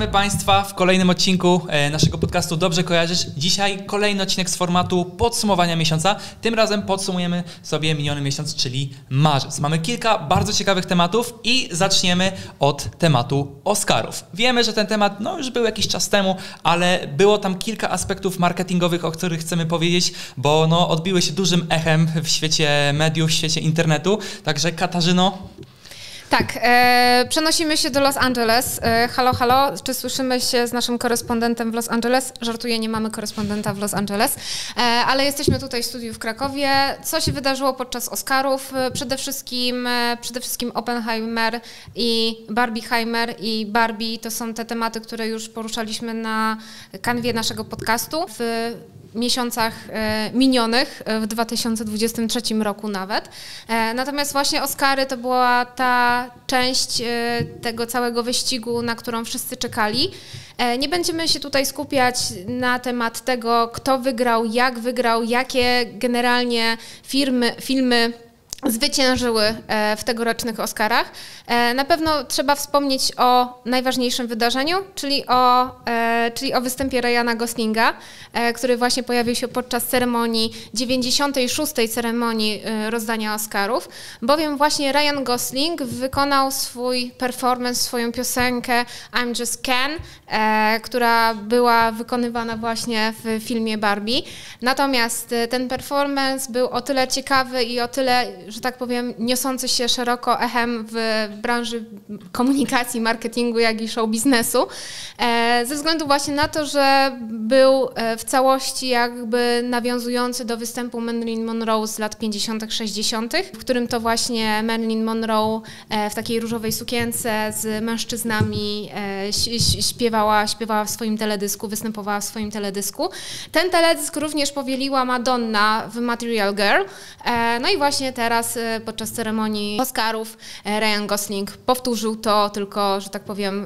Państwa w kolejnym odcinku naszego podcastu Dobrze Kojarzysz. Dzisiaj kolejny odcinek z formatu podsumowania miesiąca. Tym razem podsumujemy sobie miniony miesiąc, czyli marzec. Mamy kilka bardzo ciekawych tematów i zaczniemy od tematu Oscarów. Wiemy, że ten temat już był jakiś czas temu, ale było tam kilka aspektów marketingowych, o których chcemy powiedzieć, bo odbiły się dużym echem w świecie mediów, w świecie internetu. Także Katarzyno... Tak, przenosimy się do Los Angeles. Halo, halo, czy słyszymy się z naszym korespondentem w Los Angeles? Żartuję, nie mamy korespondenta w Los Angeles, ale jesteśmy tutaj w studiu w Krakowie. Co się wydarzyło podczas Oscarów? Przede wszystkim Oppenheimer i Barbieheimer i Barbie to są te tematy, które już poruszaliśmy na kanwie naszego podcastu w miesiącach minionych, w 2023 roku nawet. Natomiast właśnie Oscary to była ta część tego całego wyścigu, na którą wszyscy czekali. Nie będziemy się tutaj skupiać na temat tego, kto wygrał, jakie generalnie filmy zwyciężyły w tegorocznych Oscarach. Na pewno trzeba wspomnieć o najważniejszym wydarzeniu, czyli o występie Ryana Goslinga, który właśnie pojawił się podczas ceremonii, 96. ceremonii rozdania Oscarów, bowiem właśnie Ryan Gosling wykonał swój performance, swoją piosenkę I'm Just Ken, która była wykonywana właśnie w filmie Barbie. Natomiast ten performance był o tyle ciekawy i o tyle, że tak powiem, niosący się szeroko echem w branży komunikacji, marketingu, jak i show biznesu, ze względu właśnie na to, że był w całości jakby nawiązujący do występu Marilyn Monroe z lat 50., 60., w którym to właśnie Marilyn Monroe w takiej różowej sukience z mężczyznami śpiewała w swoim teledysku, występowała w swoim teledysku. Ten teledysk również powieliła Madonna w Material Girl. No i właśnie teraz podczas ceremonii Oscarów Ryan Gosling powtórzył to, tylko, że tak powiem,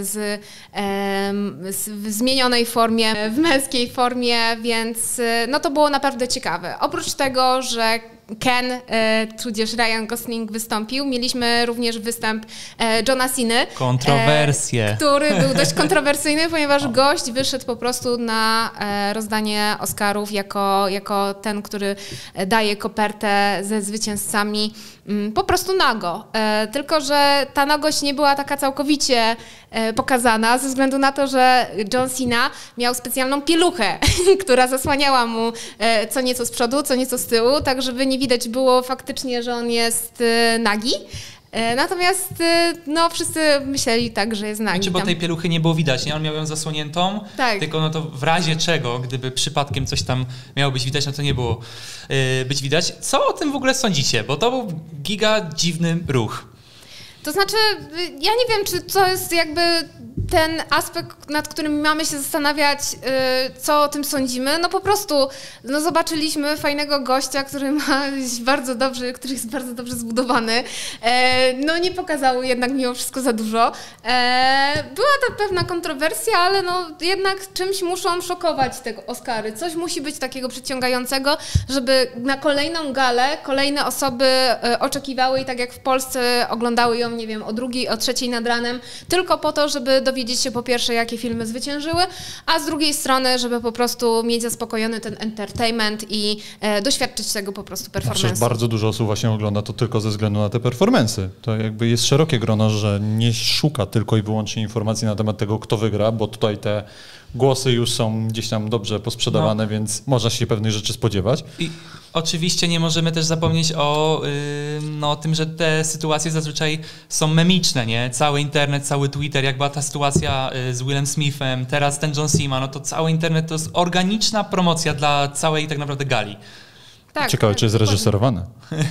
w zmienionej formie, w męskiej formie, więc to było naprawdę ciekawe. Oprócz tego, że Ken, tudzież Ryan Gosling wystąpił. Mieliśmy również występ Johna Ceny. Kontrowersje. Który był dość kontrowersyjny, ponieważ gość wyszedł po prostu na rozdanie Oscarów jako ten, który daje kopertę ze zwycięzcami po prostu nago. Tylko że ta nagość nie była taka całkowicie pokazana ze względu na to, że John Cena miał specjalną pieluchę, która zasłaniała mu co nieco z przodu, co nieco z tyłu, tak żeby nie widać było faktycznie, że on jest nagi. Natomiast wszyscy myśleli tak, że jest nagi. Bo tej pieluchy nie było widać, nie? On miał ją zasłoniętą, tak. Tylko to w razie czego, gdyby przypadkiem coś tam miało być widać, to nie było być widać. Co o tym w ogóle sądzicie? Bo to był giga dziwny ruch. To znaczy, ja nie wiem, czy to jest jakby ten aspekt, nad którym mamy się zastanawiać, co o tym sądzimy. Po prostu zobaczyliśmy fajnego gościa, który jest bardzo dobrze zbudowany. Nie pokazał jednak mimo wszystko za dużo. Była to pewna kontrowersja, ale jednak czymś muszą szokować te Oscary. Coś musi być takiego przyciągającego, żeby na kolejną galę kolejne osoby oczekiwały i tak jak w Polsce oglądały ją, nie wiem, o 2:00, o 3:00 nad ranem, tylko po to, żeby dowiedzieć się po pierwsze, jakie filmy zwyciężyły, a z drugiej strony, żeby po prostu mieć zaspokojony ten entertainment i doświadczyć tego po prostu performance'u. Przecież bardzo dużo osób właśnie ogląda to tylko ze względu na te performance'y. To jakby jest szerokie grono, że nie szuka tylko i wyłącznie informacji na temat tego, kto wygra, bo tutaj te głosy już są gdzieś tam dobrze posprzedawane, więc można się pewnych rzeczy spodziewać. I oczywiście nie możemy też zapomnieć o tym, że te sytuacje zazwyczaj są memiczne, nie? Cały internet, cały Twitter, jak była ta sytuacja z Willem Smithem, teraz ten John Cena, to cały internet to jest organiczna promocja dla całej tak naprawdę gali. Tak, ciekawe, czy jest reżyserowane.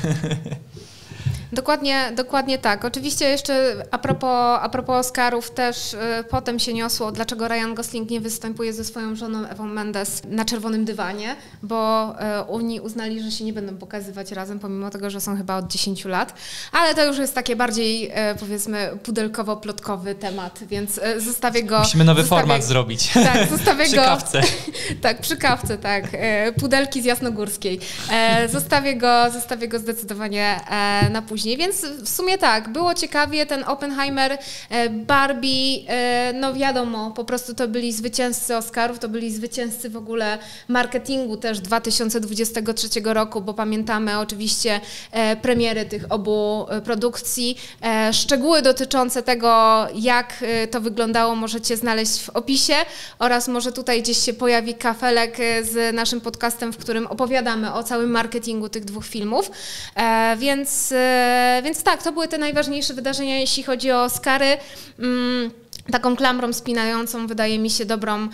Dokładnie tak. Oczywiście jeszcze a propos Oscarów też potem się niosło, dlaczego Ryan Gosling nie występuje ze swoją żoną Ewą Mendes na czerwonym dywanie, bo oni uznali, że się nie będą pokazywać razem, pomimo tego, że są chyba od 10 lat. Ale to już jest takie bardziej, powiedzmy, pudelkowo-plotkowy temat, więc zostawię go... Musimy nowy format zrobić. Tak, zostawię przy go... kawce. Tak, przy kawce, tak. Pudelki z Jasnogórskiej. Zostawię go zdecydowanie na później. później, więc w sumie tak, było ciekawie, ten Oppenheimer, Barbie, no wiadomo, po prostu to byli zwycięzcy Oscarów, to byli zwycięzcy w ogóle marketingu też 2023 roku, bo pamiętamy oczywiście premiery tych obu produkcji. Szczegóły dotyczące tego, jak to wyglądało, możecie znaleźć w opisie oraz może tutaj gdzieś się pojawi kafelek z naszym podcastem, w którym opowiadamy o całym marketingu tych dwóch filmów. Więc tak, to były te najważniejsze wydarzenia, jeśli chodzi o Oscary. Taką klamrą spinającą, wydaje mi się dobrą,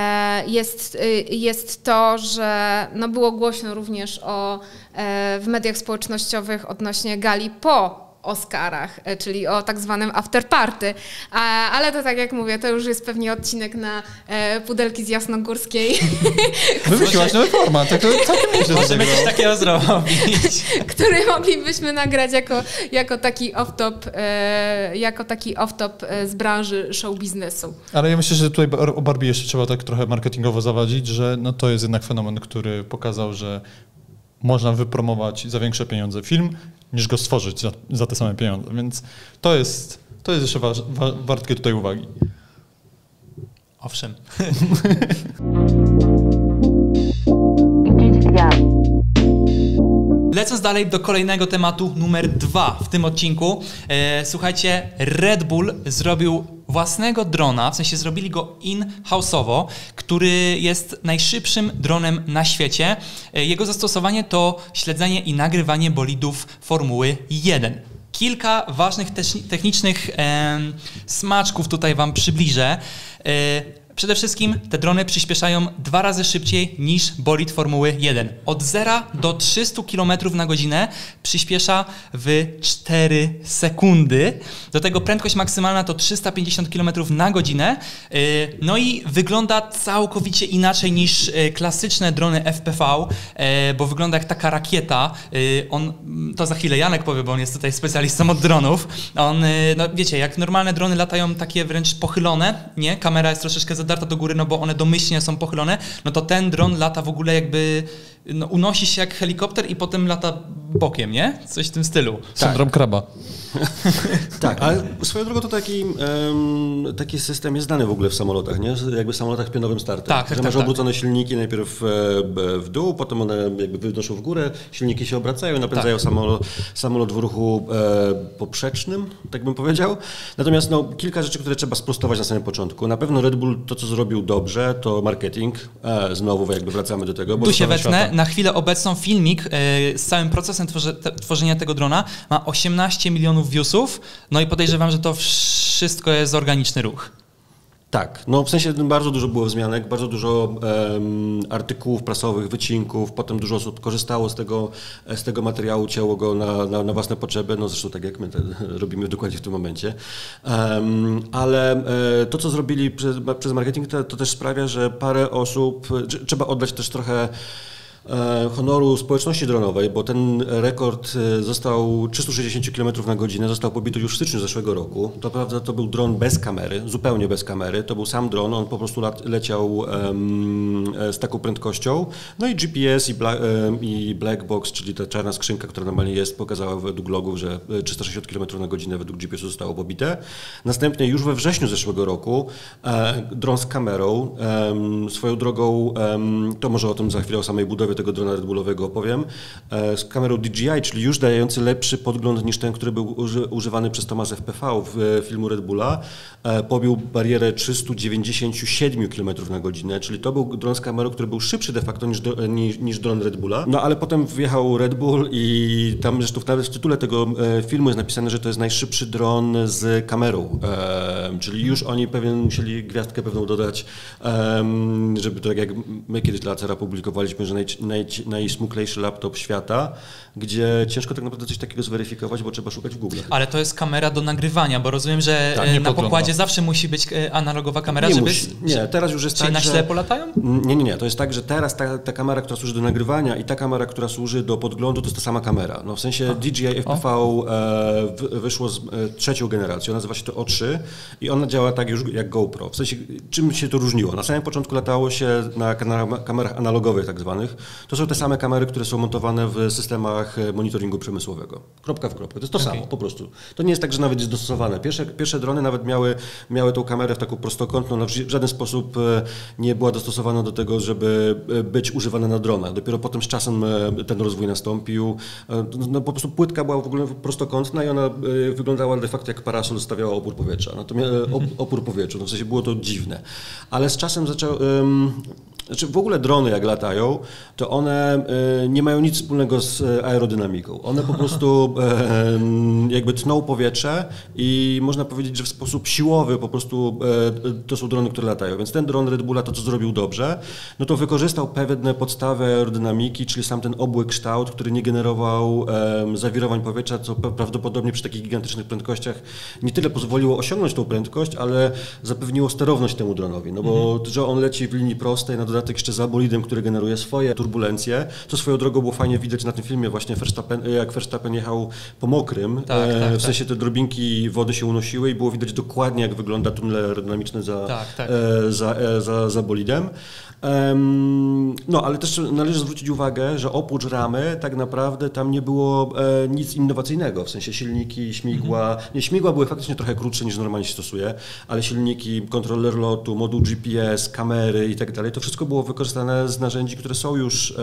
jest to, że no było głośno również w mediach społecznościowych odnośnie gali po Oscarach, czyli o tak zwanym afterparty. Ale to tak jak mówię, to już jest pewnie odcinek na Pudelki z Jasnogórskiej. Wymyśliłaś nowy format, tak całkiem nieźle. Możemy coś takiego zrobić. Który moglibyśmy nagrać jako taki off-top z branży show biznesu. Ale ja myślę, że tutaj o Barbie jeszcze trzeba tak trochę marketingowo zawadzić, że no to jest jednak fenomen, który pokazał, że można wypromować za większe pieniądze film, niż go stworzyć za te same pieniądze. Więc to jest jeszcze warte tutaj uwagi. Owszem. Lecąc dalej do kolejnego tematu, numer 2 w tym odcinku. Słuchajcie, Red Bull zrobił własnego drona, w sensie zrobili go in-house'owo, który jest najszybszym dronem na świecie. Jego zastosowanie to śledzenie i nagrywanie bolidów Formuły 1. Kilka ważnych technicznych smaczków tutaj wam przybliżę. Przede wszystkim te drony przyspieszają 2 razy szybciej niż bolid Formuły 1. Od 0 do 300 km na godzinę przyspiesza w 4 sekundy. Do tego prędkość maksymalna to 350 km na godzinę. No i wygląda całkowicie inaczej niż klasyczne drony FPV, bo wygląda jak taka rakieta. To za chwilę Janek powie, bo on jest tutaj specjalistą od dronów. No wiecie, jak normalne drony latają takie wręcz pochylone, nie? Kamera jest troszeczkę zadarta do góry, no bo one domyślnie są pochylone, no to ten dron lata w ogóle jakby, no, unosi się jak helikopter i potem lata bokiem, nie? Coś w tym stylu. Syndrom kraba. Tak, ale swoją drogą to taki system jest znany w ogóle w samolotach, nie? Jakby w samolotach pionowym startem. Tak, że masz obrócone silniki najpierw w dół, potem one jakby wynoszą w górę, silniki się obracają, napędzają samolot w ruchu poprzecznym, tak bym powiedział. Natomiast no, kilka rzeczy, które trzeba sprostować na samym początku. Na pewno Red Bull to, co zrobił dobrze, to marketing. Znowu jakby wracamy do tego. Bo tu się wetnę. Na chwilę obecną filmik z całym procesem tworzenia tego drona ma 18 milionów viewsów, no i podejrzewam, że to wszystko jest organiczny ruch. Tak, no w sensie bardzo dużo było wzmianek, bardzo dużo artykułów prasowych, wycinków, potem dużo osób korzystało z tego materiału, cięło go na własne potrzeby, no zresztą tak jak my robimy dokładnie w tym momencie. Ale to, co zrobili przez marketing, to też sprawia, że parę osób, trzeba oddać też trochę honoru społeczności dronowej, bo ten rekord został 360 km na godzinę, został pobity już w styczniu zeszłego roku. To prawda, to był dron bez kamery, zupełnie bez kamery. To był sam dron, on po prostu leciał z taką prędkością. No i GPS i black box, czyli ta czarna skrzynka, która normalnie jest, pokazała według logów, że 360 km na godzinę według GPS-u zostało pobite. Następnie już we wrześniu zeszłego roku dron z kamerą, swoją drogą, to może o tym za chwilę, o samej budowie tego drona Red Bullowego opowiem, z kamerą DJI, czyli już dający lepszy podgląd niż ten, który był używany przez Thomas FPV w filmu Red Bulla, pobił barierę 397 km na godzinę, czyli to był dron z kamerą, który był szybszy de facto niż dron Red Bulla. No ale potem wjechał Red Bull i tam zresztą nawet w tytule tego filmu jest napisane, że to jest najszybszy dron z kamerą, czyli już oni musieli gwiazdkę pewną dodać, żeby to tak jak my kiedyś dla Acera publikowaliśmy, że najsmuklejszy laptop świata, gdzie ciężko tak naprawdę coś takiego zweryfikować, bo trzeba szukać w Google. Ale to jest kamera do nagrywania, bo rozumiem, że tak, na pokładzie zawsze musi być analogowa kamera, Nie, teraz już jest czyli tak, na ślepo latają? Nie. To jest tak, że teraz ta kamera, która służy do nagrywania i ta kamera, która służy do podglądu, to jest ta sama kamera. No w sensie DJI FPV wyszło z trzecią generacją, nazywa się to O3 i ona działa tak już jak GoPro. W sensie, czym się to różniło? Na samym początku latało się na kamerach analogowych tak zwanych, to są te same kamery, które są montowane w systemach monitoringu przemysłowego. Kropka w kropkę. To jest to samo po prostu. To nie jest tak, że nawet jest dostosowane. Pierwsze drony nawet miały tą kamerę w taką prostokątną, no w żaden sposób nie była dostosowana do tego, żeby być używana na dronach. Dopiero potem z czasem ten rozwój nastąpił. No, po prostu płytka była w ogóle prostokątna i ona wyglądała de facto jak parasol, stawiała opór powietrza. Natomiast opór powietrzu, no w sensie było to dziwne. Ale z czasem znaczy w ogóle drony jak latają, to one nie mają nic wspólnego z aerodynamiką. One po prostu jakby tną powietrze i można powiedzieć, że w sposób siłowy po prostu to są drony, które latają. Więc ten dron Red Bulla to, co zrobił dobrze, no to wykorzystał pewne podstawy aerodynamiki, czyli sam ten obły kształt, który nie generował zawirowań powietrza, co prawdopodobnie przy takich gigantycznych prędkościach nie tyle pozwoliło osiągnąć tą prędkość, ale zapewniło sterowność temu dronowi. No bo że on leci w linii prostej, na dodatek jeszcze za bolidem, który generuje swoje turbulencje, co swoją drogą było fajnie widać na tym filmie właśnie jak Verstappen jechał po mokrym, w sensie te drobinki wody się unosiły i było widać dokładnie, jak wygląda tunel aerodynamiczny za bolidem. No, ale też należy zwrócić uwagę, że oprócz ramy tak naprawdę tam nie było nic innowacyjnego, w sensie silniki, śmigła. Nie, śmigła były faktycznie trochę krótsze niż normalnie się stosuje, ale silniki, kontroler lotu, moduł GPS, kamery i tak dalej, to wszystko było wykorzystane z narzędzi, które są już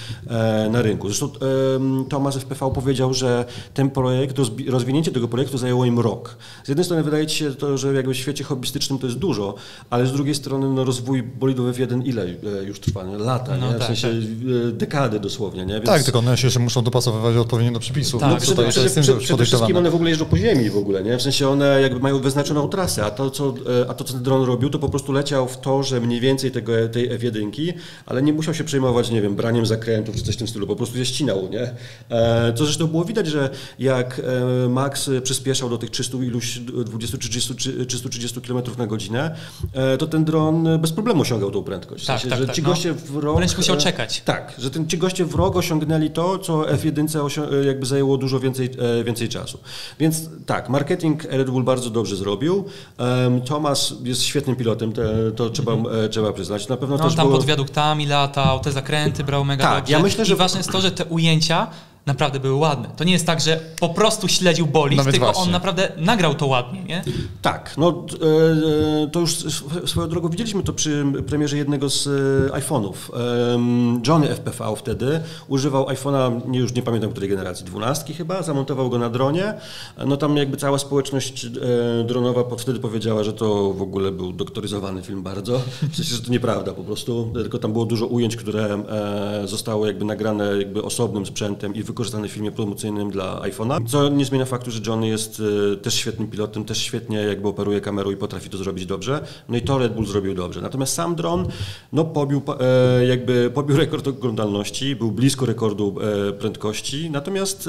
na rynku. Zresztą Thomas FPV powiedział, że ten projekt, rozwinięcie tego projektu zajęło im rok. Z jednej strony wydaje ci się to, że jakby w świecie hobbystycznym to jest dużo, ale z drugiej strony no, rozwój bolidów F1 ile już trwa? Lata, nie? W sensie dekady dosłownie. Nie? Więc... Tak, tylko one się muszą dopasowywać odpowiednio do przepisów. Tak, no, przede wszystkim one w ogóle jeżdżą po ziemi w ogóle, nie? W sensie one jakby mają wyznaczoną trasę, a to co ten dron robił, to po prostu leciał w torze mniej więcej tej F1, ale nie musiał się przejmować, nie wiem, braniem zakrętów czy coś w tym stylu, po prostu je ścinał, nie? To zresztą było widać, że jak Max przyspieszał do tych 320 czy 330 km na godzinę, to ten dron bez problemu osiągał tą prędkość. W sensie, że ci goście w rok... Wręcz musiał czekać. Tak, że ci goście w rok osiągnęli to, co F1 jakby zajęło dużo więcej czasu. Więc tak, marketing Red Bull bardzo dobrze zrobił. Thomas jest świetnym pilotem, to trzeba przyznać. Na pewno no, też tam było... pod wiaduktami latał, te zakręty brał mega dobrze. Ja myślę, że... I ważne jest to, że te ujęcia naprawdę były ładne. To nie jest tak, że po prostu śledził bolid, tylko on naprawdę nagrał to ładnie, nie? Tak, no to już swoją drogą widzieliśmy to przy premierze jednego z iPhone'ów. Johnny FPV wtedy używał iPhone'a, już nie pamiętam której generacji, 12 chyba, zamontował go na dronie. No tam jakby cała społeczność dronowa wtedy powiedziała, że to w ogóle był doktoryzowany film bardzo. W sensie, że to nieprawda po prostu, tylko tam było dużo ujęć, które zostały jakby nagrane jakby osobnym sprzętem i wykorzystany w filmie promocyjnym dla iPhone'a, co nie zmienia faktu, że Johnny jest też świetnym pilotem, też świetnie jakby operuje kamerą i potrafi to zrobić dobrze. No i to Red Bull zrobił dobrze. Natomiast sam dron no, pobił rekord oglądalności, był blisko rekordu prędkości, natomiast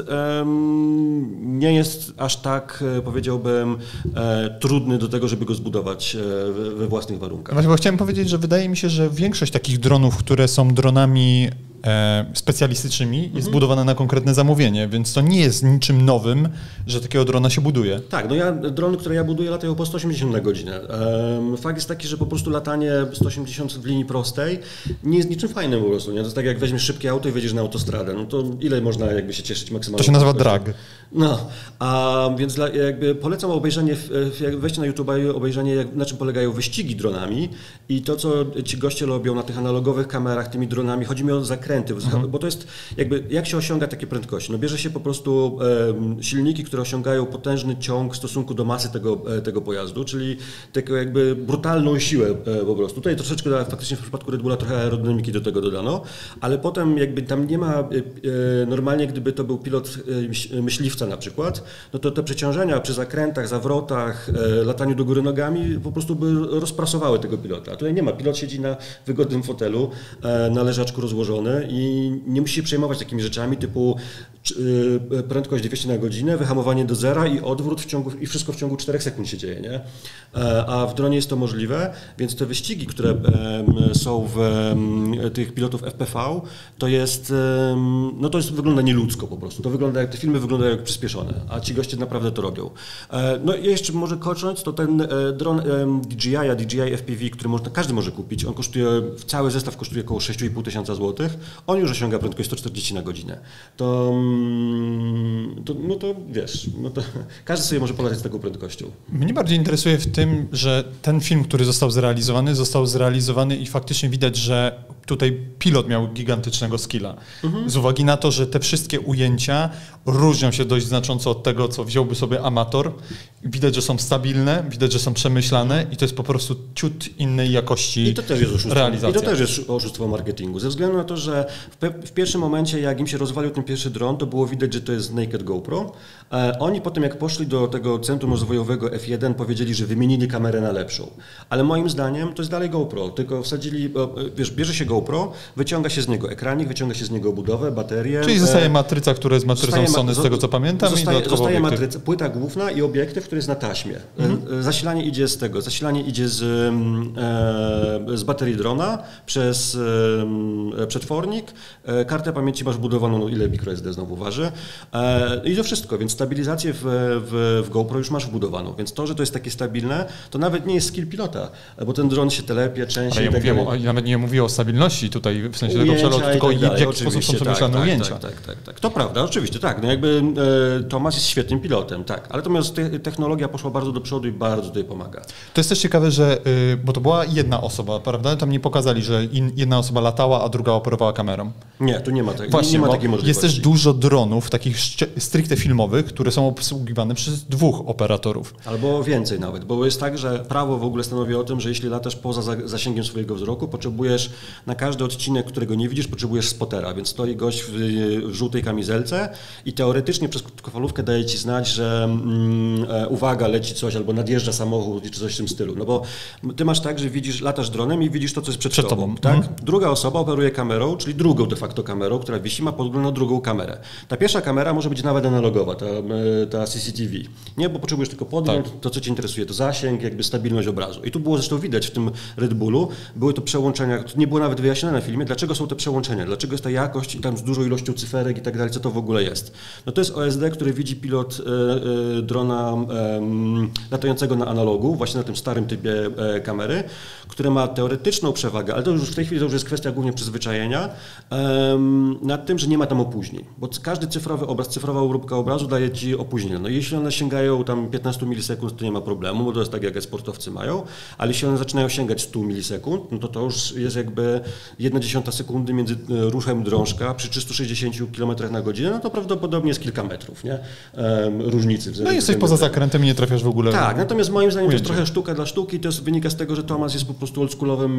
nie jest aż tak, powiedziałbym, trudny do tego, żeby go zbudować we własnych warunkach. Właśnie, bo chciałem powiedzieć, że wydaje mi się, że większość takich dronów, które są dronami specjalistycznymi jest budowane na konkretne zamówienie, więc to nie jest niczym nowym, że takiego drona się buduje. Tak, no drony, które ja buduję, latają po 180 na godzinę. Fakt jest taki, że po prostu latanie 180 w linii prostej nie jest niczym fajnym po prostu. Nie? To jest tak, jak weźmiesz szybkie auto i wjedziesz na autostradę, no to ile można jakby się cieszyć maksymalnie? To się nazywa drag. No, a więc jakby polecam obejrzenie, wejście na YouTube i obejrzenie, na czym polegają wyścigi dronami i to, co ci goście robią na tych analogowych kamerach tymi dronami, chodzi mi o zakręty, bo to jest jakby, jak się osiąga takie prędkości? No bierze się po prostu silniki, które osiągają potężny ciąg w stosunku do masy tego pojazdu, czyli taką jakby brutalną siłę po prostu. Tutaj troszeczkę faktycznie w przypadku Red Bulla trochę aerodynamiki do tego dodano, ale potem jakby tam nie ma, normalnie gdyby to był pilot myśliwca na przykład, no to te przeciążenia przy zakrętach, zawrotach, lataniu do góry nogami po prostu by rozprasowały tego pilota. A tutaj nie ma. Pilot siedzi na wygodnym fotelu, na leżaczku rozłożony i nie musi się przejmować takimi rzeczami typu prędkość 200 na godzinę, wyhamowanie do zera i odwrót i wszystko w ciągu 4 sekund się dzieje, nie? A w dronie jest to możliwe, więc te wyścigi, które są w tych pilotów FPV, to jest, no to wygląda nieludzko po prostu. To wygląda jak, te filmy wyglądają jak przyspieszone, a ci goście naprawdę to robią. No i jeszcze może kończąc, to ten dron DJI FPV, który każdy może kupić, on kosztuje, cały zestaw kosztuje około 6,5 tysiąca złotych. on już osiąga prędkość 140 na godzinę. To wiesz, każdy sobie może polatać z taką prędkością. Mnie bardziej interesuje w tym, że ten film, który został zrealizowany i faktycznie widać, że tutaj pilot miał gigantycznego skilla. Z uwagi na to, że te wszystkie ujęcia różnią się dość znacząco od tego, co wziąłby sobie amator. Widać, że są stabilne, widać, że są przemyślane i to jest po prostu ciut innej jakości realizacja. I to też jest oszustwo marketingu. Ze względu na to, że w pierwszym momencie, jak im się rozwalił ten pierwszy dron, to było widać, że to jest Naked GoPro. Oni potem, jak poszli do tego centrum rozwojowego F1, powiedzieli, że wymienili kamerę na lepszą. Ale moim zdaniem to jest dalej GoPro, tylko wsadzili, wiesz, bierze się GoPro, wyciąga się z niego ekranik, wyciąga się z niego obudowę, baterię. Czyli zostaje matryca, która jest matrycą Sony, z tego co pamiętam. Zostaje matryca, płyta główna i obiektyw, który jest na taśmie. Zasilanie idzie z tego, z baterii drona przez przetwornik. Kartę pamięci masz budowaną, no ile microSD znowu waży. I to wszystko, więc stabilizację w GoPro już masz wbudowaną. Więc to, że to jest takie stabilne, to nawet nie jest skill pilota, bo ten dron się telepie, trzęsie. Ale ja nawet nie mówię o stabilności tutaj, w sensie tego przelotu, tylko w jaki sposób są przemyślane ujęcia. Tak. To prawda, oczywiście, tak. No jakby Tomasz jest świetnym pilotem, tak. Ale natomiast technologia poszła bardzo do przodu i bardzo tutaj pomaga. To jest też ciekawe, że, bo to była jedna osoba, prawda? Tam nie pokazali, że jedna osoba latała, a druga operowała kamerą. Nie, tu nie ma takiej Właśnie, możliwości. Jest też dużo dronów, takich stricte filmowych, które są obsługiwane przez 2 operatorów. Albo więcej nawet, bo jest tak, że prawo w ogóle stanowi o tym, że jeśli latasz poza zasięgiem swojego wzroku, potrzebujesz na każdy odcinek, którego nie widzisz, potrzebujesz spotera, więc stoi gość w żółtej kamizelce i teoretycznie przez krótkofalówkę daje ci znać, że uwaga, leci coś, albo nadjeżdża samochód, czy coś w tym stylu. No bo ty masz tak, że latasz dronem i widzisz to, co jest przed tobą. Tak? Druga osoba operuje kamerą, czyli drugą de facto kamerą, która wisi, ma podgląd na drugą kamerę. Ta pierwsza kamera może być nawet analogowa, ta CCTV. Nie, bo potrzebujesz tylko podgląd, to co cię interesuje, to zasięg, jakby stabilność obrazu. I tu było zresztą widać w tym Red Bullu, były to przełączenia, to nie było nawet wyjaśnione na filmie, dlaczego są te przełączenia, dlaczego jest ta jakość i tam z dużą ilością cyferek i tak dalej, co to w ogóle jest. No to jest OSD, który widzi pilot drona latającego na analogu, właśnie na tym starym typie kamery, które ma teoretyczną przewagę, ale to już w tej chwili to już jest kwestia głównie przyzwyczajenia, nad tym, że nie ma tam opóźnień, bo każdy cyfrowy obraz, cyfrowa obróbka obrazu daje ci opóźnienia. No jeśli one sięgają tam 15 milisekund, to nie ma problemu, bo to jest tak, jak sportowcy mają, ale jeśli one zaczynają sięgać 100 milisekund, no to już jest jakby 1/10 sekundy między ruchem drążka przy 360 km na godzinę, no to prawdopodobnie jest kilka metrów, nie? Różnicy. No jesteś poza zakrętem i nie trafiasz w ogóle. Tak, natomiast moim zdaniem to jest trochę sztuka dla sztuki, to wynika z tego, że Tomasz jest po prostu oldschoolowym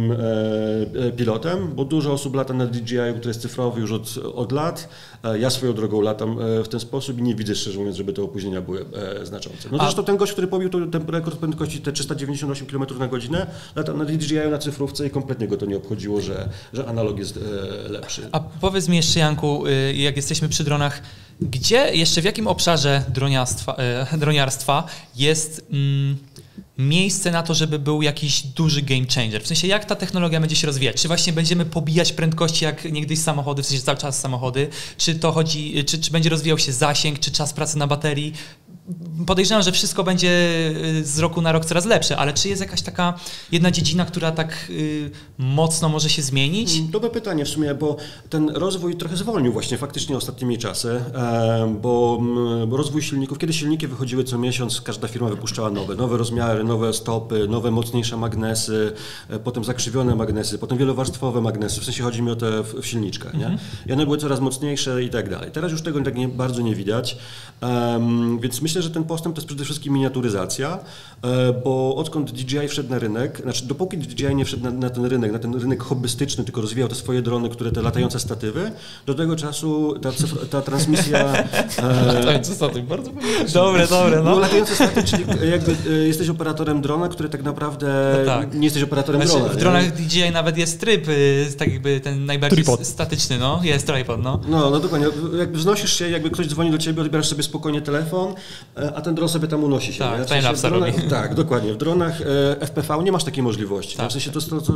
pilotem, bo dużo osób lata na DJI, który jest cyfrowy już od lat. Ja swoją drogą latam w ten sposób i nie widzę, szczerze mówiąc, żeby te opóźnienia były znaczące. No zresztą ten gość, który pobił ten rekord prędkości, te 398 km na godzinę, lata na DJI na cyfrówce i kompletnie go to nie obchodziło, że analog jest lepszy. A powiedz mi jeszcze, Janku, jak jesteśmy przy dronach, gdzie, jeszcze w jakim obszarze droniarstwa jest miejsce na to, żeby był jakiś duży game changer? W sensie, jak ta technologia będzie się rozwijać? Czy właśnie będziemy pobijać prędkości jak niegdyś samochody, w sensie cały czas samochody? Czy to chodzi, czy będzie rozwijał się zasięg, czy czas pracy na baterii? Podejrzewam, że wszystko będzie z roku na rok coraz lepsze, ale czy jest jakaś taka jedna dziedzina, która tak mocno może się zmienić? Dobre pytanie w sumie, bo ten rozwój trochę zwolnił właśnie faktycznie ostatnimi czasy, bo rozwój silników, kiedy silniki wychodziły co miesiąc, każda firma wypuszczała nowe rozmiary, nowe stopy, nowe mocniejsze magnesy, potem zakrzywione magnesy, potem wielowarstwowe magnesy, w sensie chodzi mi o te w silniczkach, nie? I one były coraz mocniejsze i tak dalej. Teraz już tego tak bardzo nie widać, więc myślę, że ten postęp to jest przede wszystkim miniaturyzacja, bo odkąd DJI wszedł na rynek, znaczy dopóki DJI nie wszedł na ten rynek hobbystyczny, tylko rozwijał te swoje drony, które te latające statywy, do tego czasu ta transmisja... Latające statywy, bardzo Dobre, no. Latające statywy, czyli jakby jesteś operatorem drona, który tak naprawdę nie jesteś operatorem drona. W dronach DJI nawet jest tryb, tak jakby ten najbardziej statyczny, no, jest tripod, no. No dokładnie, jakby wznosisz się, jakby ktoś dzwoni do ciebie, odbierasz sobie spokojnie telefon, a ten dron sobie tam unosi się. Tak, w sensie timelapse robi. Tak, dokładnie. W dronach FPV nie masz takiej możliwości. Tak. W sensie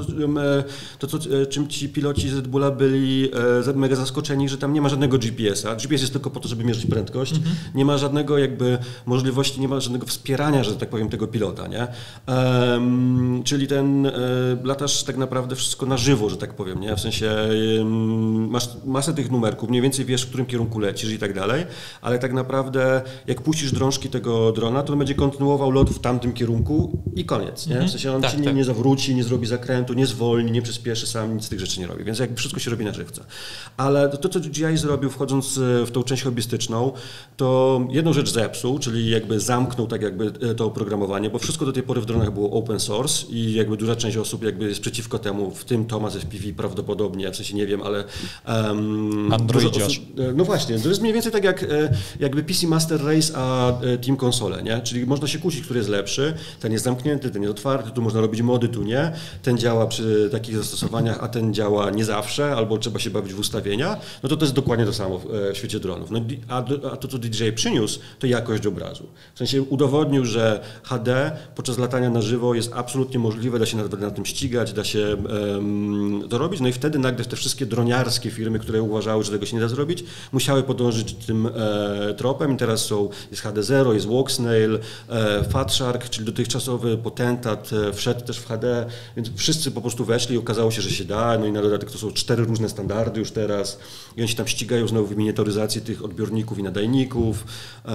czym ci piloci z Red Bulla byli mega zaskoczeni, że tam nie ma żadnego GPS-a. GPS jest tylko po to, żeby mierzyć prędkość. Nie ma żadnego jakby możliwości, nie ma żadnego wspierania, że tak powiem, tego pilota, nie? Czyli latasz tak naprawdę wszystko na żywo, że tak powiem, nie? W sensie masz masę tych numerków, mniej więcej wiesz, w którym kierunku lecisz i tak dalej, ale tak naprawdę jak puścisz drążki tego drona, to on będzie kontynuował lot w tamtym kierunku i koniec, nie? W sensie on ci nie zawróci, nie zrobi zakrętu, nie zwolni, nie przyspieszy sam, nic z tych rzeczy nie robi, więc jakby wszystko się robi na żywca. Ale to, co DJI zrobił, wchodząc w tą część hobbystyczną, to jedną rzecz zepsuł, czyli jakby zamknął tak jakby to oprogramowanie, bo wszystko do tej pory w dronach było open source i jakby duża część osób jakby jest przeciwko temu, w tym Thomas FPV prawdopodobnie, w sensie nie wiem, ale Androidziarz. No właśnie, to jest mniej więcej tak jak jakby PC Master Race a Team Console, nie? Czyli można się kłócić, który jest lepszy, ten jest zamknięty, ten jest otwarty, tu można robić mody, tu nie, ten działa przy takich zastosowaniach, a ten działa nie zawsze, albo trzeba się bawić w ustawienia, no to jest dokładnie to samo w świecie dronów. No, a to, co DJI przyniósł, to jakość obrazu. W sensie udowodnił, że HD podczas latania na żywo jest absolutnie możliwe, da się nawet na tym ścigać, da się to robić, no i wtedy nagle te wszystkie droniarskie firmy, które uważały, że tego się nie da zrobić, musiały podążyć tym tropem i teraz jest HD0, jest Walksnail, Fatshark, czyli dotychczasowy potentat wszedł też w HD, więc wszyscy po prostu weszli i okazało się, że się da, no i na dodatek to są 4 różne standardy już teraz i oni się tam ścigają z nowymi miniaturyzacji tych odbiorników i nadajników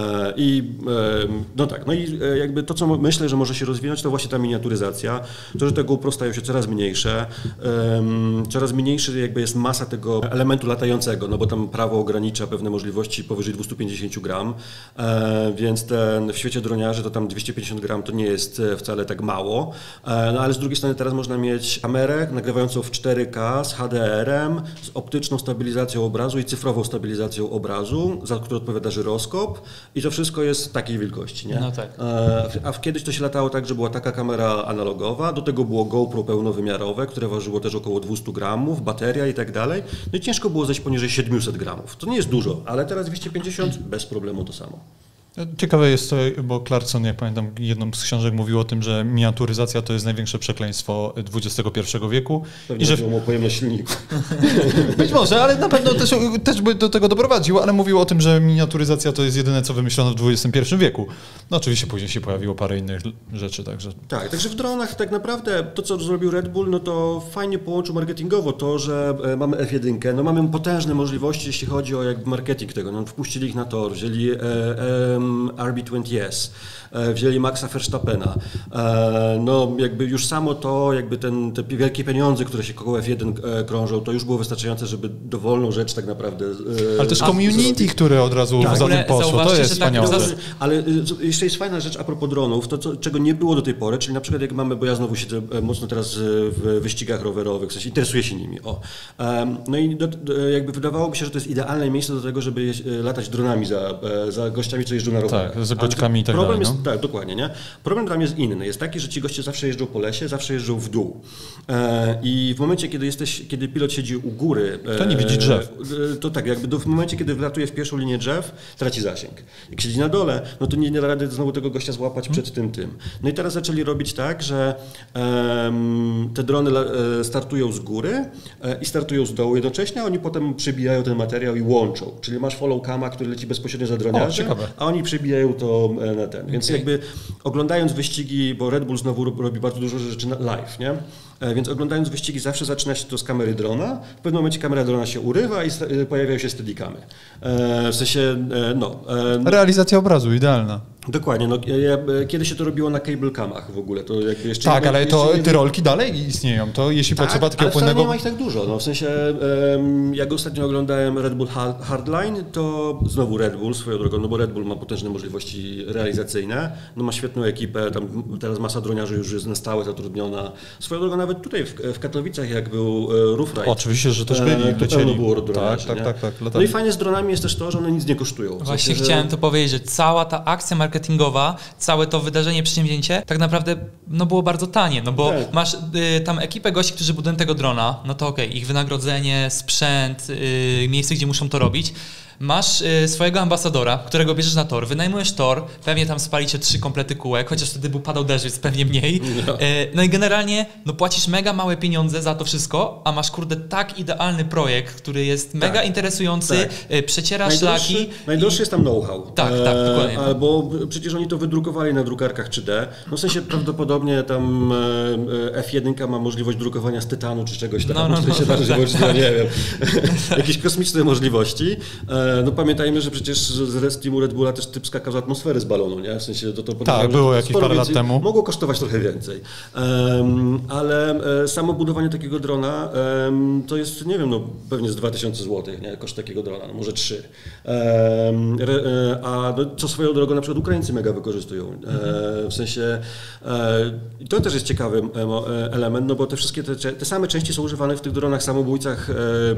no tak, no i jakby to, co myślę, że może się rozwinąć, to właśnie ta miniaturyzacja, to, że te GoPro stają się coraz mniejsze, coraz mniejszy jakby jest masa tego elementu latającego, no bo tam prawo ogranicza pewne możliwości powyżej 250 gram, więc w świecie droniarzy to tam 250 gram to nie jest wcale tak mało, no ale z drugiej strony teraz można mieć kamerę nagrywającą w 4K z HDR-em, z optyczną stabilizacją obrazu i cyfrową stabilizacją obrazu, za którą odpowiada żyroskop i to wszystko jest takiej wielkości, nie? No tak. A kiedyś to się latało tak, że była taka kamera analogowa, do tego było GoPro pełnowymiarowe, które ważyło też około 200 gramów, bateria i tak dalej, no i ciężko było zejść poniżej 700 gramów. To nie jest dużo, ale teraz 250 bez problemu to samo. Ciekawe jest to, bo Clarkson, jak pamiętam, jedną z książek mówił o tym, że miniaturyzacja to jest największe przekleństwo XXI wieku. Pewnie mówią o pojemność silniku. Być może, ale na pewno też by do tego doprowadził, ale mówił o tym, że miniaturyzacja to jest jedyne, co wymyślono w XXI wieku. No oczywiście później się pojawiło parę innych rzeczy, także... Tak, także w dronach tak naprawdę to, co zrobił Red Bull, no to fajnie połączył marketingowo to, że mamy F1, no mamy potężne możliwości, jeśli chodzi o jakby marketing tego. No, wpuścili ich na tor, wzięli RB20S, wzięli Maxa Verstappena. No jakby już samo to, jakby te wielkie pieniądze, które się koło F1 krążą, to już było wystarczające, żeby dowolną rzecz tak naprawdę... Ale też community, które od razu za tym poszło, to jest wspaniałe. Ale jeszcze jest fajna rzecz a propos dronów, to czego nie było do tej pory, czyli na przykład jak mamy, bo ja znowu siedzę mocno teraz w wyścigach rowerowych, w sensie interesuję się nimi. No i jakby wydawałoby się, że to jest idealne miejsce do tego, żeby latać dronami za gościami, co jeżdżą na rowerach. Tak, z goćkami i tak dalej. No? Tak, dokładnie, nie? Problem dla mnie jest inny. Jest taki, że ci goście zawsze jeżdżą po lesie, zawsze jeżdżą w dół. I w momencie, kiedy pilot siedzi u góry... To nie widzi drzew. To tak, jakby w momencie, kiedy wlatuje w pierwszą linię drzew, traci zasięg. Jak siedzi na dole, no to nie da rady znowu tego gościa złapać przed tym. No i teraz zaczęli robić tak, że te drony startują z góry i startują z dołu jednocześnie, a oni potem przybijają ten materiał i łączą. Czyli masz follow cama, który leci bezpośrednio za droniarzem, a oni przybijają to na ten. Więc jakby oglądając wyścigi, bo Red Bull znowu robi bardzo dużo rzeczy live, nie? Więc oglądając wyścigi zawsze zaczyna się to z kamery drona. W pewnym momencie kamera drona się urywa i pojawiają się steadicamy. W sensie, Realizacja obrazu, idealna. Dokładnie. No, kiedy się to robiło na cable camach w ogóle? To jakby jeszcze tak, ale te rolki dalej istnieją. To jeśli potrzeba takiego płynnego... nie ma ich tak dużo. No, w sensie, jak ostatnio oglądałem Red Bull Hardline, to znowu Red Bull swoją drogą, no bo Red Bull ma potężne możliwości realizacyjne. No, ma świetną ekipę, tam teraz masa droniarzy już jest na stałe zatrudniona. Swoją drogą nawet tutaj w Katowicach, jak był Roof Ride. Oczywiście, że też byli, lecieli. Było droniarzy, tak. No i fajnie z dronami jest też to, że one nic nie kosztują. Właśnie chciałem to powiedzieć, że cała ta akcja marketingowa, całe to wydarzenie, przedsięwzięcie tak naprawdę było bardzo tanie, no bo masz tam ekipę gości, którzy budują tego drona, no to okej, ich wynagrodzenie, sprzęt, miejsce, gdzie muszą to robić. Masz swojego ambasadora, którego bierzesz na tor, wynajmujesz tor, pewnie tam spalicie 3 komplety kółek, chociaż wtedy padał deszcz, więc pewnie mniej. No i generalnie płacisz mega małe pieniądze za to wszystko, a masz tak idealny projekt, który jest mega interesujący, przeciera szlaki. Najdroższy jest tam know-how. Tak, dokładnie. Albo przecież oni to wydrukowali na drukarkach 3D. No w sensie prawdopodobnie tam F1 ma możliwość drukowania z tytanu czy czegoś tam. Nie wiem. Jakieś kosmiczne możliwości. No pamiętajmy, że przecież z Restimu Red Bulla też typ skakał z atmosfery z balonu, nie? W sensie tak, było jakieś parę lat temu. Mogło kosztować trochę więcej. Ale samo budowanie takiego drona to jest, nie wiem, pewnie z 2000 zł, nie? Koszt takiego drona, może 3. A co swoją drogą na przykład Ukraińcy mega wykorzystują. W sensie to też jest ciekawy element, no bo te wszystkie te same części są używane w tych dronach samobójcach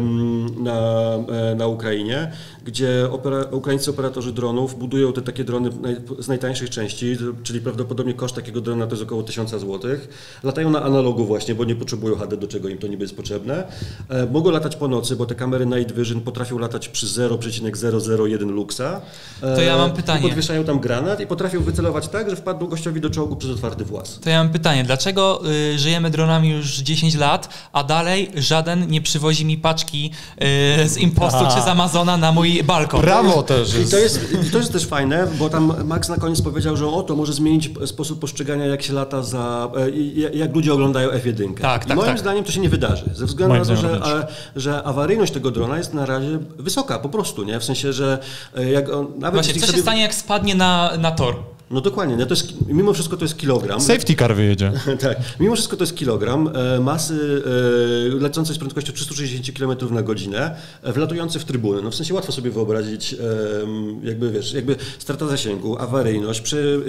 na Ukrainie, gdzie ukraińscy operatorzy dronów budują te takie drony z najtańszych części, czyli prawdopodobnie koszt takiego drona to jest około 1000 zł. Latają na analogu właśnie, bo nie potrzebują HD, do czego im to niby jest potrzebne. Mogą latać po nocy, bo te kamery Night Vision potrafią latać przy 0,001 luxa. To ja mam pytanie. Podwieszają tam granat i potrafią wycelować tak, że wpadną gościowi do czołgu przez otwarty włas. To ja mam pytanie, dlaczego żyjemy dronami już 10 lat, a dalej żaden nie przywozi mi paczki z Impostu czy z Amazona na mój balkon? Brawo też jest. I to jest też fajne, bo tam Max na koniec powiedział, że to może zmienić sposób postrzegania, jak się lata jak ludzie oglądają F1. Tak, moim zdaniem to się nie wydarzy, ze względu na to, że awaryjność tego drona jest na razie wysoka po prostu, nie? W sensie, że jak on... Nawet właśnie, co się stanie, jak spadnie na tor? No dokładnie, no to jest, mimo wszystko to jest kilogram. Safety car wyjedzie. Tak, mimo wszystko to jest kilogram masy lecącej z prędkością 360 km na godzinę, wlatujący w trybuny. No w sensie łatwo sobie wyobrazić jakby strata zasięgu, awaryjność,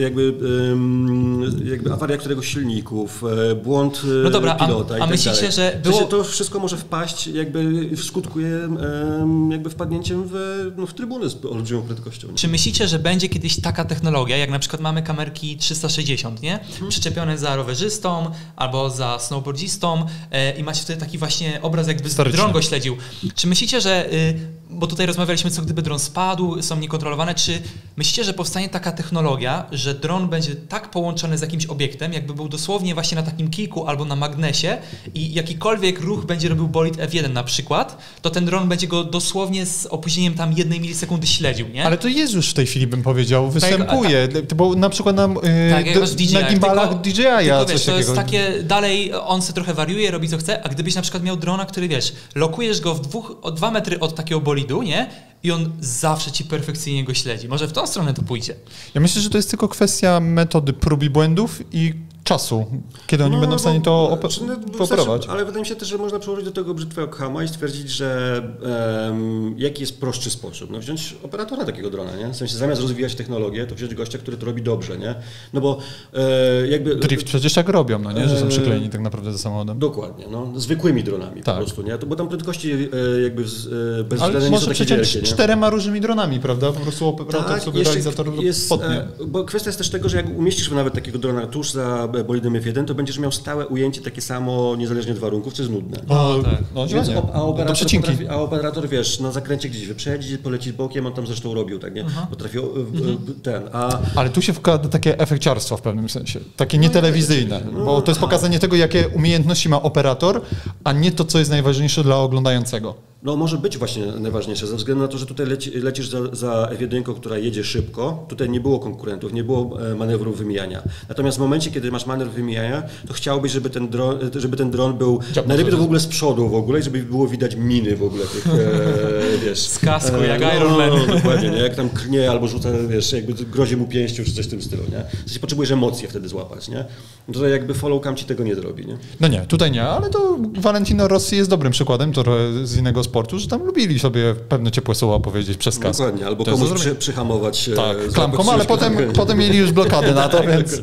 jakby awaria któregoś silników, błąd pilota i tak myślicie, dalej. że było... To wszystko może wpaść, jakby skutkuje jakby wpadnięciem w trybuny z olbrzymią prędkością. Czy myślicie, że będzie kiedyś taka technologia, jak na przykład mamy kamerki 360, nie? Przyczepione za rowerzystą albo za snowboardzistą i macie wtedy taki właśnie obraz, jakby dron go śledził. Czy myślicie, że, bo tutaj rozmawialiśmy, co gdyby dron spadł, są niekontrolowane, czy myślicie, że powstanie taka technologia, że dron będzie tak połączony z jakimś obiektem, jakby był dosłownie właśnie na takim kijku albo na magnesie i jakikolwiek ruch będzie robił bolid F1 na przykład, to ten dron będzie go dosłownie z opóźnieniem tam 1 milisekundy śledził, nie? Ale to jest już w tej chwili, bym powiedział, występuje. Bo na przykład na gimbalach DJI-a coś to takiego. jest takie, dalej on sobie trochę wariuje, robi co chce, a gdybyś na przykład miał drona, który lokujesz go o 2 metry od takiego bolidu, nie? I on zawsze ci perfekcyjnie go śledzi. Może w tą stronę to pójdzie. Ja myślę, że to jest tylko kwestia metody prób i błędów i czasu, kiedy oni będą w stanie to operować. Ale wydaje mi się też, że można przełożyć do tego brzytwę Ockhama i stwierdzić, że jaki jest prostszy sposób. No wziąć operatora takiego drona, nie? W sensie zamiast rozwijać technologię, to wziąć gościa, który to robi dobrze, nie? No bo jakby... Drift przecież tak robią, no nie? Że są przyklejeni tak naprawdę ze samochodem. Dokładnie, no. Zwykłymi dronami po prostu, nie? Bo tam prędkości jakby bezwzględnie nie są takie wielkie, nie? 4 różnymi dronami, prawda? Po prostu operator sobie realizator potnie. Bo kwestia jest też tego, że jak umieścisz nawet takiego drona tuż za bolidem F1, to będziesz miał stałe ujęcie takie samo, niezależnie od warunków, co jest nudne. A operator, wiesz, na zakręcie gdzieś wyprzedzi, poleci bokiem, on tam zresztą robił, tak, nie? Potrafi Ale tu się wkłada takie efekciarstwo w pewnym sensie, takie nietelewizyjne, bo to jest pokazanie tego, jakie umiejętności ma operator, a nie to, co jest najważniejsze dla oglądającego. No może być właśnie najważniejsze, ze względu na to, że tutaj lecisz za F1, która jedzie szybko, tutaj nie było konkurentów, nie było manewrów wymijania. Natomiast w momencie, kiedy masz manewr wymijania, to chciałbyś, żeby ten dron był najlepiej to w ogóle z przodu w ogóle i żeby było widać miny w ogóle tych, wiesz. Z kasku, jak Iron Man. No, dokładnie, nie? Jak tam klnie albo rzuca, wiesz, jakby grozi mu pięścią czy coś w tym stylu, nie? W sensie potrzebujesz emocje wtedy złapać, nie? No to jakby follow cam ci tego nie zrobi, nie? No nie, tutaj nie, ale to Valentino Rossi jest dobrym przykładem, to z innego sportu, że tam lubili sobie pewne ciepłe słowa powiedzieć przez kask. Dokładnie, albo komuś przyhamować. Tak, klamką, ale potem mieli już blokadę na to, więc...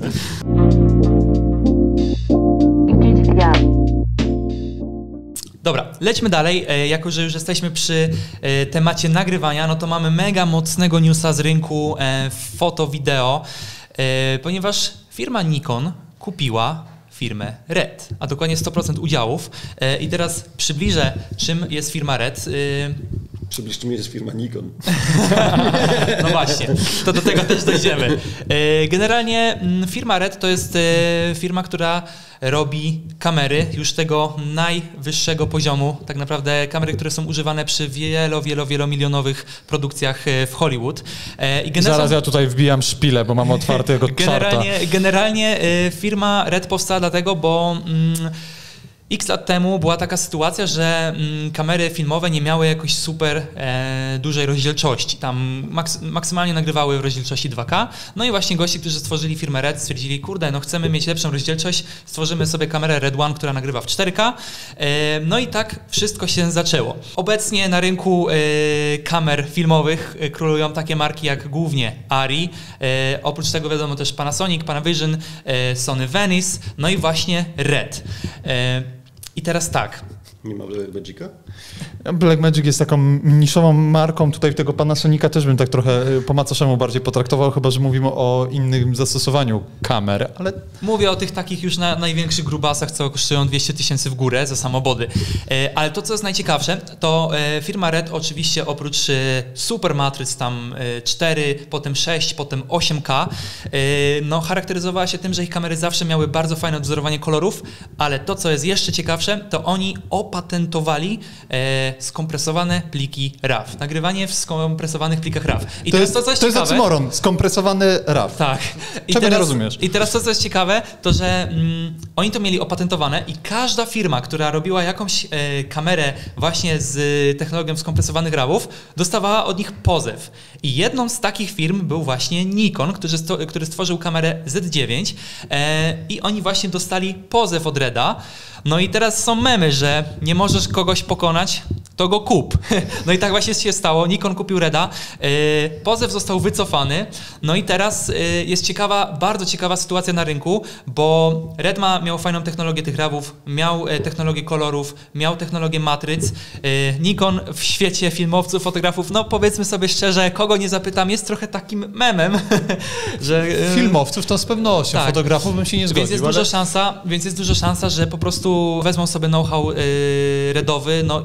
Dobra, lećmy dalej. Jako że już jesteśmy przy temacie nagrywania, no to mamy mega mocnego newsa z rynku foto, wideo, ponieważ firma Nikon kupiła firmę Red, a dokładnie 100% udziałów. I teraz przybliżę, czym jest firma Red. Przybliż, czym jest firma Nikon. No właśnie, to do tego też dojdziemy. Generalnie firma Red to jest firma, która robi kamery już tego najwyższego poziomu. Tak naprawdę kamery, które są używane przy wielomilionowych produkcjach w Hollywood. Zaraz ja tutaj wbijam szpilę, bo mam otwartego czarta. Generalnie firma Red powstała dlatego, bo X lat temu była taka sytuacja, że kamery filmowe nie miały jakoś super dużej rozdzielczości. Tam maksymalnie nagrywały w rozdzielczości 2K. No i właśnie goście, którzy stworzyli firmę Red, stwierdzili, kurde, no chcemy mieć lepszą rozdzielczość, stworzymy sobie kamerę Red One, która nagrywa w 4K. No i tak wszystko się zaczęło. Obecnie na rynku kamer filmowych królują takie marki jak głównie Arri. Oprócz tego wiadomo też Panasonic, Panavision, Sony Venice, no i właśnie Red. I teraz tak. Nie ma Blackmagica? Blackmagic jest taką niszową marką. Tutaj tego Panasonica też bym tak trochę po macoszemu bardziej potraktował, chyba że mówimy o innym zastosowaniu kamer, ale... Mówię o tych takich już największych grubasach, co kosztują 200 000 w górę za samobody. Ale to, co jest najciekawsze, to firma Red oczywiście oprócz super matryc tam 4, potem 6, potem 8K, no charakteryzowała się tym, że ich kamery zawsze miały bardzo fajne odwzorowanie kolorów, ale to, co jest jeszcze ciekawsze, to oni opatentowali skompresowane pliki RAW. Nagrywanie w skompresowanych plikach RAW. I teraz to jest ciekawe. oxymoron, skompresowany RAW. Tak. Czego nie rozumiesz? I teraz to, co jest ciekawe, to że oni to mieli opatentowane i każda firma, która robiła jakąś kamerę właśnie z technologią skompresowanych RAWów, dostawała od nich pozew. I jedną z takich firm był właśnie Nikon, który stworzył kamerę Z9 i oni właśnie dostali pozew od Reda. No i teraz są memy, że nie możesz kogoś pokonać, to go kup. No i tak właśnie się stało. Nikon kupił Reda, pozew został wycofany, no i teraz jest bardzo ciekawa sytuacja na rynku, bo Red miał fajną technologię tych RAWów, miał technologię kolorów, miał technologię matryc. Nikon w świecie filmowców, fotografów, no powiedzmy sobie szczerze, kogo nie zapytam, jest trochę takim memem, że... Filmowców to z pewnością, tak. Fotografów bym się nie zgodził. Więc jest duża szansa, że po prostu wezmą sobie know-how Redowy, no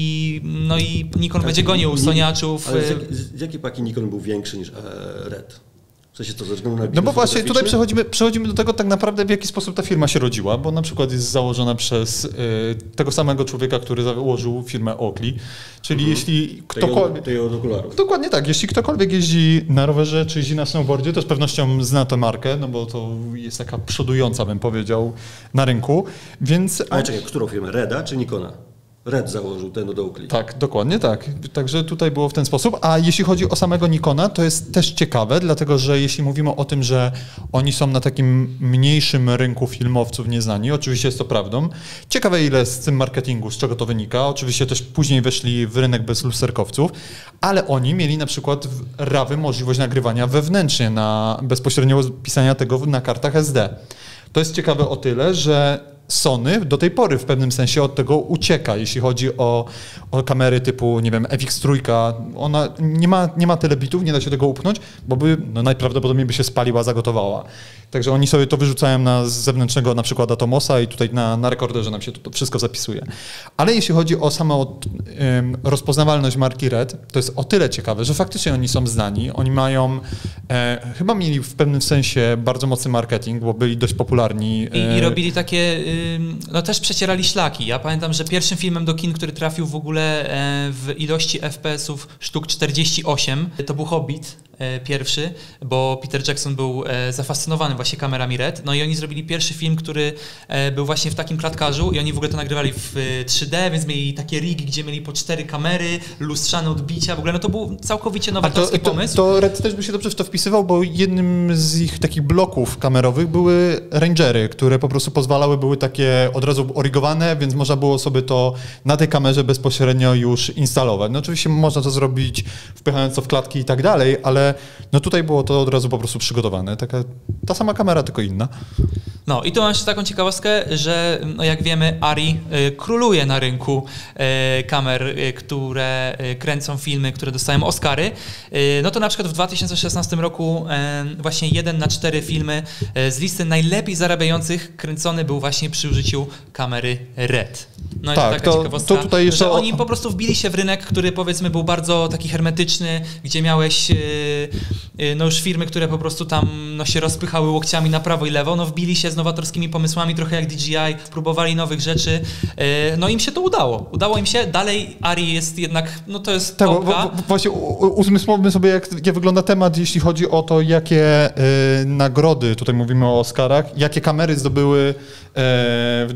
i Nikon będzie gonił Soniaczów. Ale z jakiej paki Nikon był większy niż Red? W sensie to ze względu na no bo właśnie tutaj przechodzimy do tego tak naprawdę, w jaki sposób ta firma się rodziła, bo na przykład jest założona przez tego samego człowieka, który założył firmę Oakley, czyli jeśli ktokolwiek... Tej od okularów. Dokładnie tak. Jeśli ktokolwiek jeździ na rowerze czy jeździ na snowboardzie, to z pewnością zna tę markę, no bo to jest taka przodująca, bym powiedział, na rynku, więc... Ale czekaj, którą firmę? Reda czy Nikona? Red założył ten od Oakley. Tak, dokładnie tak. Także tutaj było w ten sposób. A jeśli chodzi o samego Nikona, to jest też ciekawe, dlatego że jeśli mówimy o tym, że oni są na takim mniejszym rynku filmowców nieznani, oczywiście jest to prawdą. Ciekawe ile z tym marketingu, z czego to wynika. Oczywiście też później weszli w rynek bez lusterkowców, ale oni mieli na przykład w RAWy możliwość nagrywania wewnętrznie, bezpośrednio pisania tego na kartach SD. To jest ciekawe o tyle, że Sony do tej pory w pewnym sensie od tego ucieka, jeśli chodzi o kamery typu, nie wiem, FX3, ona nie ma tyle bitów, nie da się tego upchnąć, bo najprawdopodobniej by się spaliła, zagotowała. Także oni sobie to wyrzucają na zewnętrznego na przykład Atomosa i tutaj na rekorderze nam się to wszystko zapisuje. Ale jeśli chodzi o samą rozpoznawalność marki Red, to jest o tyle ciekawe, że faktycznie oni są znani, oni mają, chyba mieli w pewnym sensie bardzo mocny marketing, bo byli dość popularni. I robili takie, no też przecierali szlaki. Ja pamiętam, że pierwszym filmem do kin, który trafił w ogóle w ilości FPS-ów sztuk 48, to był Hobbit pierwszy, bo Peter Jackson był zafascynowany właśnie kamerami Red. No i oni zrobili pierwszy film, który był właśnie w takim klatkarzu i oni w ogóle to nagrywali w 3D, więc mieli takie rigi, gdzie mieli po 4 kamery, lustrzane odbicia, w ogóle no to był całkowicie nowatorski pomysł. To Red też by się dobrze w to wpisywał, bo jednym z ich takich bloków kamerowych były rangery, które po prostu były takie od razu origowane, więc można było sobie to na tej kamerze bezpośrednio już instalować. No oczywiście można to zrobić wpychając to w klatki i tak dalej, ale no tutaj było to od razu po prostu przygotowane. Ta sama kamera, tylko inna. No i tu mam jeszcze taką ciekawostkę, że no jak wiemy Arri króluje na rynku kamer, które kręcą filmy, które dostają Oscary. No to na przykład w 2016 roku właśnie 1 na 4 filmy z listy najlepiej zarabiających kręcony był właśnie przy użyciu kamery Red. No Tak, i to taka ciekawostka, to tutaj jeszcze że oni po prostu wbili się w rynek, który powiedzmy był bardzo taki hermetyczny, gdzie miałeś no już firmy, które po prostu tam no, się rozpychały łokciami na prawo i lewo, no wbili się z nowatorskimi pomysłami, trochę jak DJI, próbowali nowych rzeczy, no im się to udało. Udało im się, dalej Ari jest jednak, no to jest tak, topka. właśnie uzmysłowmy sobie, jak wygląda temat, jeśli chodzi o to, jakie nagrody, tutaj mówimy o Oscarach, jakie kamery zdobyły w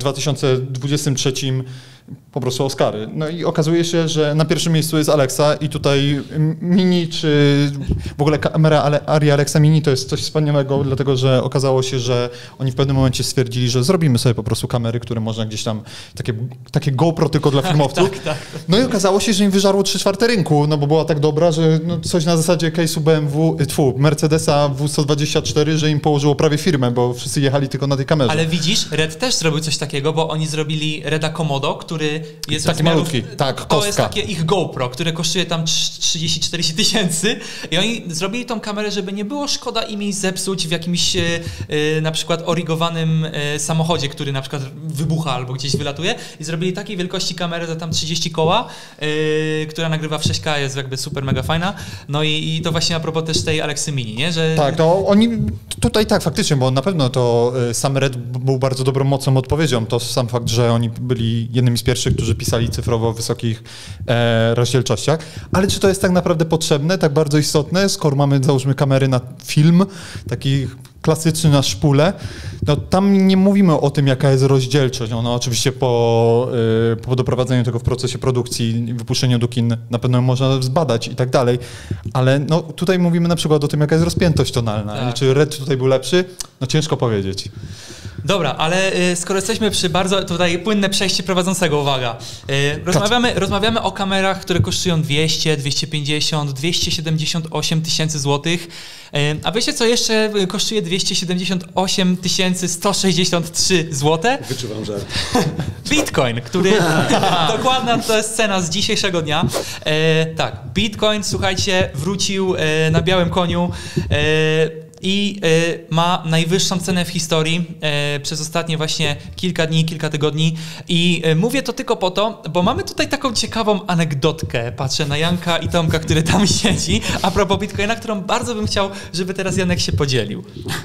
2023 po prostu Oscary. No i okazuje się, że na pierwszym miejscu jest Alexa i tutaj Mini, czy w ogóle kamera Ari Alexa Mini to jest coś wspaniałego, dlatego że okazało się, że oni w pewnym momencie stwierdzili, że zrobimy sobie po prostu kamery, które można gdzieś tam, takie GoPro tylko dla filmowców. Tak. No i okazało się, że im wyżarło 3/4 rynku, no bo była tak dobra, że no coś na zasadzie case'u Mercedesa W124, że im położyło prawie firmę, bo wszyscy jechali tylko na tej kamerze. Ale widzisz, Red też zrobił coś takiego, bo oni zrobili Reda Komodo, który jest taki malutki, tak, to kostka. jest takie ich GoPro, które kosztuje tam 30-40 tysięcy i oni zrobili tą kamerę, żeby nie było szkoda im jej zepsuć w jakimś na przykład origowanym samochodzie, który na przykład wybucha albo gdzieś wylatuje i zrobili takiej wielkości kamerę za tam 30 koła, która nagrywa w 6K, jest jakby super mega fajna. No i to właśnie a propos też tej Alexy Mini, nie? Że... Tak, no oni tutaj tak faktycznie, bo na pewno to sam Red był bardzo dobrą, mocną odpowiedzią. To sam fakt, że oni byli jednymi z pierwszych, którzy pisali cyfrowo w wysokich rozdzielczościach. Ale czy to jest tak naprawdę potrzebne, tak bardzo istotne, skoro mamy, załóżmy, kamery na film, taki klasyczny na szpulę, no tam nie mówimy o tym, jaka jest rozdzielczość. Ona oczywiście po doprowadzeniu tego w procesie produkcji, wypuszczeniu do kin na pewno można zbadać i tak dalej, ale no tutaj mówimy na przykład o tym, jaka jest rozpiętość tonalna. Tak. I czy Red tutaj był lepszy? No ciężko powiedzieć. Dobra, ale skoro jesteśmy przy bardzo tutaj płynne przejście prowadzącego, uwaga. Rozmawiamy o kamerach, które kosztują 200, 250, 278 tysięcy złotych. A wiecie, co jeszcze kosztuje 278 163 złote? Wyczuwam żart. Bitcoin, który dokładna to jest cena z dzisiejszego dnia. Tak, Bitcoin, słuchajcie, wrócił na białym koniu. I ma najwyższą cenę w historii przez ostatnie właśnie kilka dni, kilka tygodni. I mówię to tylko po to, bo mamy tutaj taką ciekawą anegdotkę. Patrzę na Janka i Tomka, który tam siedzi, a propos Bitcoina, którą bardzo bym chciał, żeby teraz Janek się podzielił.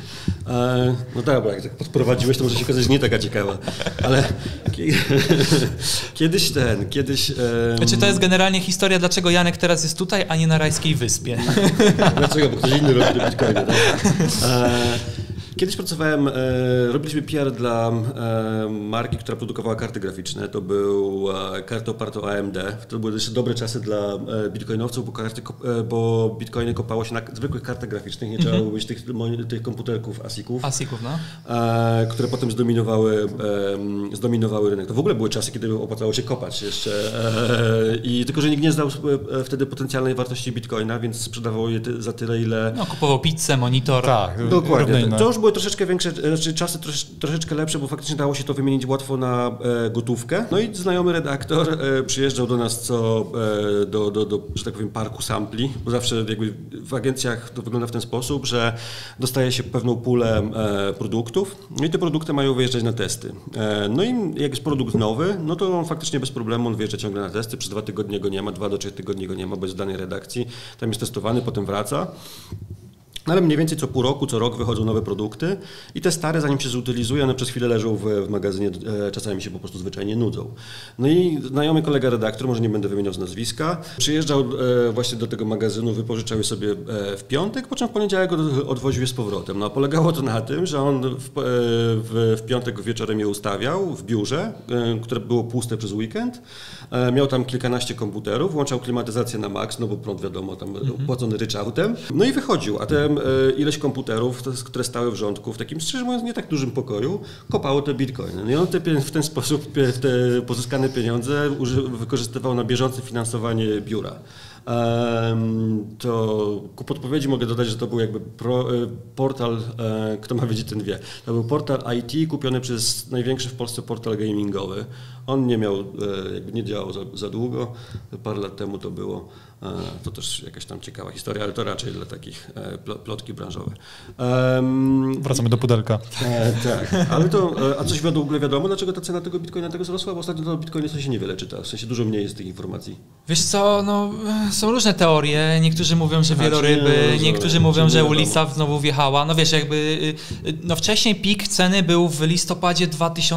No dobra, jak tak podprowadziłeś, to może się okazać, że nie taka ciekawa, ale kiedyś. Czy to jest generalnie historia, dlaczego Janek teraz jest tutaj, a nie na Rajskiej Wyspie? Dlaczego? Bo ktoś inny robi do Bitcoina, tak? Kiedyś pracowałem, robiliśmy PR dla marki, która produkowała karty graficzne. To był karty oparte o AMD. To były jeszcze dobre czasy dla bitcoinowców, bo bitcoiny kopało się na zwykłych kartach graficznych. Nie trzeba było mieć tych komputerków ASIC-ów, no. które potem zdominowały rynek. To w ogóle były czasy, kiedy opłacało się kopać jeszcze. I tylko, że nikt nie znał wtedy potencjalnej wartości bitcoina, więc sprzedawało je za tyle, ile... No, kupował pizzę, monitor. Tak, dokładnie. To już były troszeczkę większe, znaczy czasy troszeczkę lepsze, bo faktycznie dało się to wymienić łatwo na gotówkę. No i znajomy redaktor przyjeżdżał do nas do że tak powiem, parku sampli, bo zawsze jakby w agencjach to wygląda w ten sposób, że dostaje się pewną pulę produktów, no i te produkty mają wyjeżdżać na testy. No i jak jest produkt nowy, no to on faktycznie bez problemu, on wyjeżdża ciągle na testy, przez 2 tygodnie go nie ma, 2 do 3 tygodnie go nie ma, bo jest w danej redakcji, tam jest testowany, potem wraca. No ale mniej więcej co pół roku, co rok wychodzą nowe produkty i te stare, zanim się zutylizuje, one przez chwilę leżą w magazynie, czasami się po prostu zwyczajnie nudzą. No i znajomy kolega redaktor, może nie będę wymieniał z nazwiska, przyjeżdżał właśnie do tego magazynu, wypożyczał je sobie w piątek, po czym w poniedziałek odwoził je z powrotem. No a polegało to na tym, że on w piątek wieczorem je ustawiał w biurze, które było puste przez weekend, miał tam kilkanaście komputerów, włączał klimatyzację na maks, no bo prąd wiadomo, tam opłacony ryczałtem, no i wychodził, a te ileś komputerów, które stały w rządku, w takim, szczerze mówiąc, nie tak dużym pokoju, kopało te bitcoiny. No i on w ten sposób te pozyskane pieniądze wykorzystywał na bieżące finansowanie biura. To ku podpowiedzi mogę dodać, że to był jakby portal, kto ma wiedzieć, ten wie. To był portal IT kupiony przez największy w Polsce portal gamingowy. On nie miał, jakby nie działał za długo, parę lat temu to było. To też jakaś tam ciekawa historia, ale to raczej dla takich plotki branżowe. Wracamy do pudelka. Tak, ale to, a coś w ogóle wiadomo, dlaczego ta cena tego bitcoina tego wzrosła? Bo ostatnio to bitcoinie się niewiele czyta, w sensie dużo mniej jest tych informacji. Wiesz co, no są różne teorie, niektórzy mówią, że wieloryby, niektórzy mówią, że ulica znowu wjechała, no wiesz, jakby, no wcześniej pik ceny był w listopadzie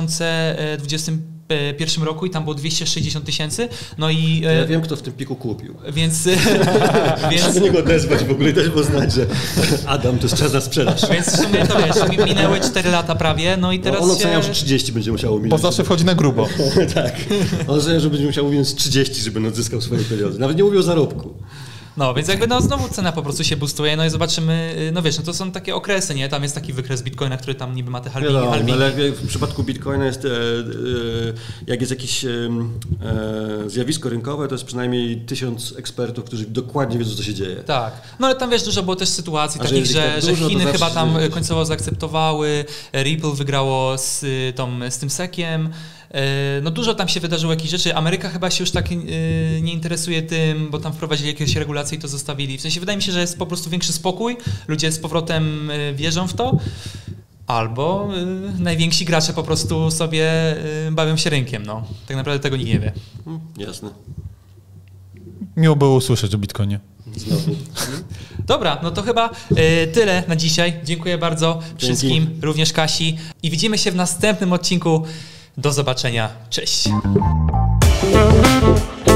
2021 roku i tam było 260 000, no i... Ja wiem, kto w tym piku kupił. Więc... Trzeba do niego odezwać w ogóle i też poznać, że Adam, to jest czas na sprzedaż. Więc w sumie to wiesz, minęły 4 lata prawie, no i teraz on oceniał, że 30 będzie musiało minąć. Bo zawsze wchodzi na grubo. Tak, on oceniał, że będzie musiał minąć 30, żeby odzyskał swoje pieniądze. Nawet nie mówił o zarobku. No, więc jakby no znowu cena po prostu się boostuje, no i zobaczymy, no wiesz, no to są takie okresy, nie? Tam jest taki wykres Bitcoina, który tam niby ma te halvingi. Ale w przypadku Bitcoina jest, jak jest jakieś zjawisko rynkowe, to jest przynajmniej 1000 ekspertów, którzy dokładnie wiedzą, co się dzieje. Tak, no ale tam wiesz, dużo było też sytuacji takich, że że Chiny to chyba tam znaczy, końcowo zaakceptowały, Ripple wygrało z tym SEC-iem. No dużo tam się wydarzyło jakichś rzeczy. Ameryka chyba się już tak nie interesuje tym, bo tam wprowadzili jakieś regulacje i to zostawili. W sensie wydaje mi się, że jest po prostu większy spokój, ludzie z powrotem wierzą w to, albo najwięksi gracze po prostu sobie bawią się rynkiem. No. Tak naprawdę tego nikt nie wie. Jasne. Miło było usłyszeć o Bitcoinie. Znowu. Dobra, no to chyba tyle na dzisiaj. Dziękuję bardzo wszystkim, również Kasi. I widzimy się w następnym odcinku. Do zobaczenia. Cześć.